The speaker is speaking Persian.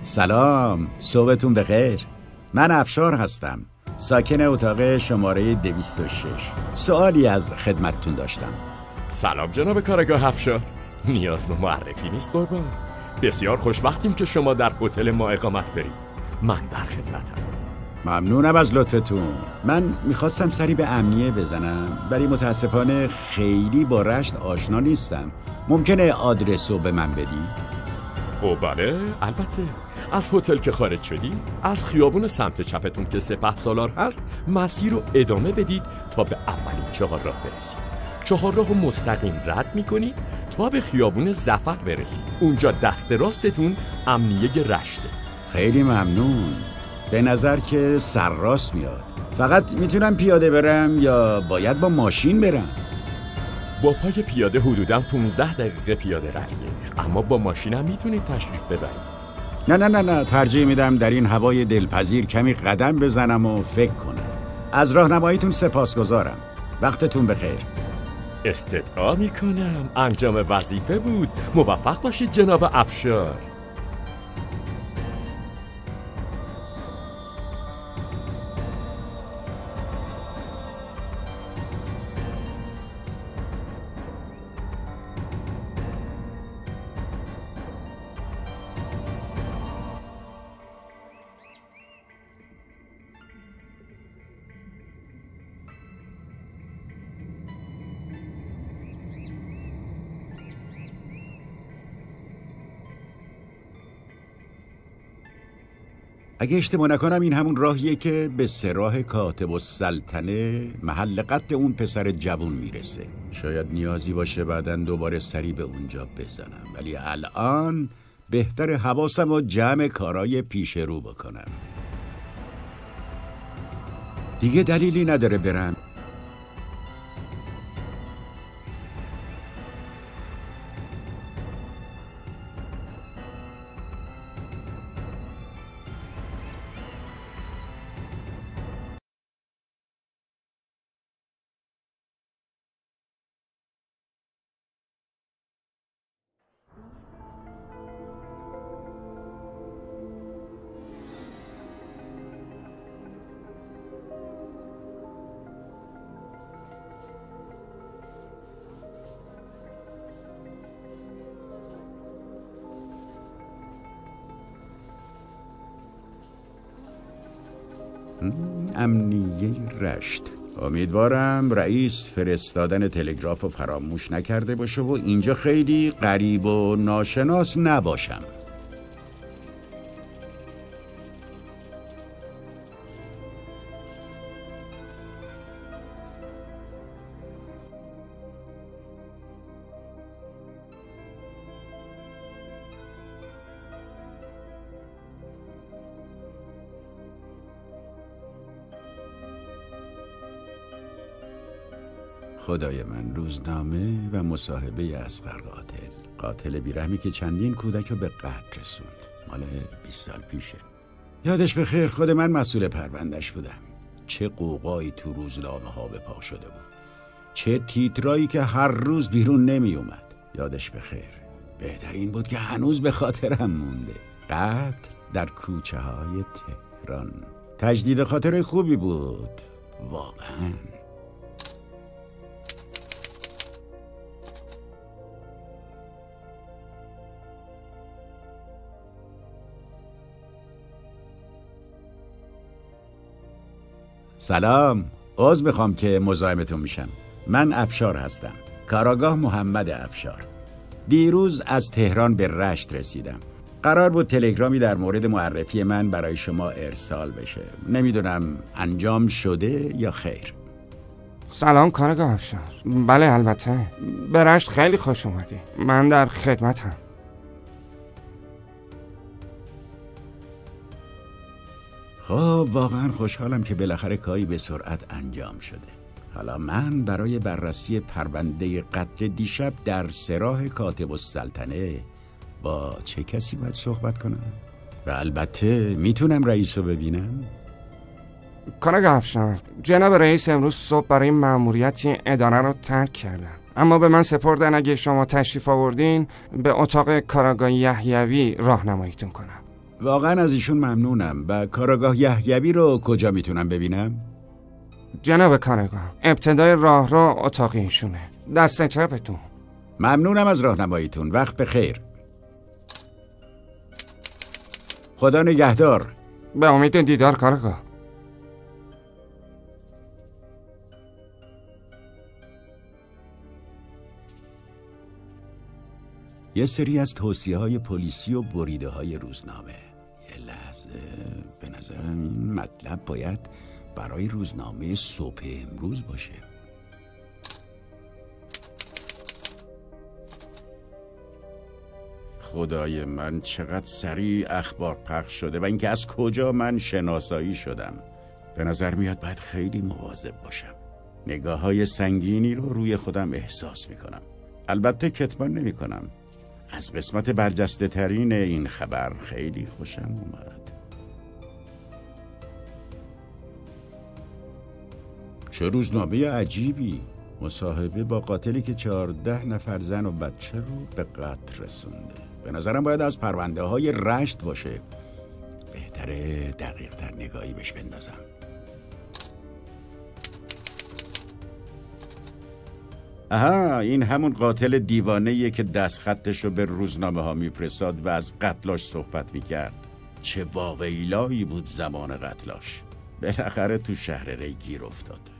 سلام، صبحتون بخیر. من افشار هستم، ساکن اتاق شماره 206. سوالی از خدمتتون داشتم. سلام جناب کارگاه افشار. نیاز به معرفی نیست قربان. بسیار خوشوقتیم که شما در هتل ما اقامت دارید. من در خدمتم. ممنونم از لطفتون. من میخواستم سری به امنیه بزنم، ولی متاسفانه خیلی با رشت آشنا نیستم. ممکنه آدرسو به من بدی؟ او بله، البته. از هتل که خارج شدید، از خیابون سمت چپتون که سپهسالار هست مسیر رو ادامه بدید تا به اولین چهارراه برسید. چهارراه رو مستقیم رد میکنید تا به خیابون ظفر برسید. اونجا دست راستتون امنیه رشته. خیلی ممنون. به نظر که سرراست میاد. فقط میتونم پیاده برم یا باید با ماشین برم؟ با پای پیاده حدوداً 15 دقیقه پیاده رویه، اما با ماشینم میتونید تشریف ببرید. نه، ترجیح میدم در این هوای دلپذیر کمی قدم بزنم و فکر کنم. از راهنماییتون سپاسگزارم. وقتتون بخیر. استدعا میکنم انجام وظیفه بود. موفق باشید جناب افشار. اگه اشتباه نکنم این همون راهیه که به سراح کاتب السلطنه، محل قتل اون پسر جوون میرسه. شاید نیازی باشه بعداً دوباره سری به اونجا بزنم، ولی الان بهتر حواسم و جمع کارای پیش رو بکنم. دیگه دلیلی نداره برم. امنیه رشت. امیدوارم رئیس فرستادن تلگراف رو فراموش نکرده باشه و اینجا خیلی غریب و ناشناس نباشم. خدای من، روزنامه و مصاحبه اصغر قاتل بیرحمی که چندین کودک رو به قتل رسوند. مال 20 سال پیشه. یادش بخیر، خود من مسئول پروندهش بودم. چه قوقایی تو روزنامه ها به پا شده بود، چه تیترایی که هر روز بیرون نمی اومد. یادش بخیر. بهترین بود که هنوز به خاطرم مونده. قتل در کوچه های تهران. تجدید خاطر خوبی بود واقعاً. سلام، عذر میخوام که مزاحمتون میشم. من افشار هستم، کاراگاه محمد افشار. دیروز از تهران به رشت رسیدم. قرار بود تلگرامی در مورد معرفی من برای شما ارسال بشه. نمیدونم انجام شده یا خیر. سلام کاراگاه افشار. بله البته، به رشت خیلی خوش اومدی. من در خدمتم. خب واقعا خوشحالم که بالاخره کاری به سرعت انجام شده. حالا من برای بررسی پرونده قتل دیشب در سراح کاتب السلطنه با چه کسی باید صحبت کنم؟ و البته میتونم رئیس رو ببینم؟ کاراگاه افشار، جناب رئیس امروز صبح برای مأموریتی اداره رو ترک کردن، اما به من سپردن اگه شما تشریف آوردین به اتاق کاراگاه یحیوی راهنماییتون کنم. واقعا از ایشون ممنونم. و کاراگاه یحیوی رو کجا میتونم ببینم؟ جناب کاراگاه، ابتدای راه رو اتاق ایشونه، دست چپتون. ممنونم از راهنماییتون. وقت بخیر. خدا نگهدار. به امید دیدار کاراگاه. یه سری از توصیه‌های پلیسی و بریده‌های روزنامه. یه لحظه، به نظرم این مطلب باید برای روزنامه صبح امروز باشه. خدای من، چقدر سریع اخبار پخش شده و اینکه از کجا من شناسایی شدم. به نظر میاد باید خیلی مواظب باشم. نگاه‌های سنگینی رو روی خودم احساس میکنم. البته کتمان نمیکنم. از قسمت برجسته ترین این خبر خیلی خوشم اومد. چه روزنامه عجیبی. مصاحبه با قاتلی که 14 نفر زن و بچه رو به قتل رسونده. به نظرم باید از پرونده های رشت باشه. بهتره دقیق تر نگاهی بهش بندازم. آها، این همون قاتل دیوانه‌ایه که دست خطش رو به روزنامه ها میپرساد و از قتلاش صحبت میکرد. چه واویلایی بود زمان قتلاش. بالاخره تو شهر ری گیر افتاد.